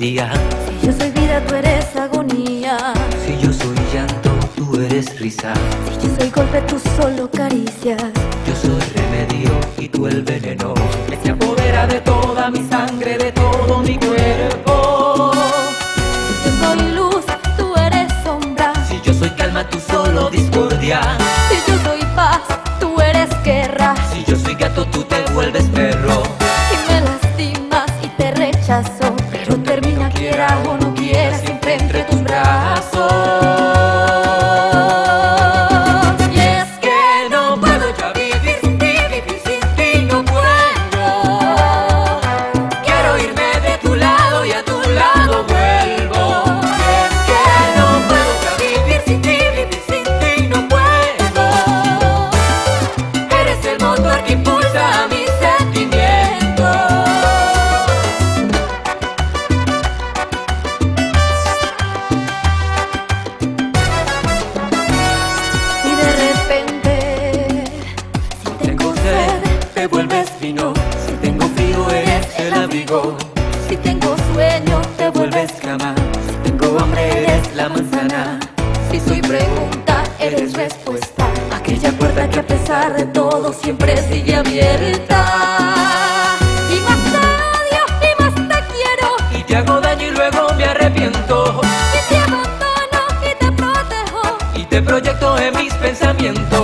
día. Si yo soy vida, tú eres agonía. Si yo soy llanto, tú eres risa. Si yo soy golpe, tú solo caricias. Yo soy remedio y tú el veneno que se apodera de toda mi sangre, de todo mi cuerpo. Si yo soy luz, tú eres sombra. Si yo soy calma, tú solo discordia. Si yo soy paz, tú eres guerra. Si yo soy gato, tú te vuelves perro. Y me lastimas y te rechazo, pero termina quiera o no quiera, siempre entre tus brazos. Y es que no puedo ya vivir sin ti no puedo. Quiero irme de tu lado y a tu lado vuelvo. Y es que no puedo ya vivir sin ti no puedo. Eres el motor que impulsa mis sentimientos. Y de repente, si tengo sed, Te vuelves vino. Si tengo frío, eres el abrigo. si tengo sueño, te vuelves cama. Si tengo hambre, eres la manzana. Si soy pregunta, eres respuesta. Aquella puerta que a pesar de todo siempre sigue abierta. Y más te odio y más te quiero. Y te hago daño y luego me arrepiento. Y te abandono y te protejo. Y te proyecto en mis pensamientos.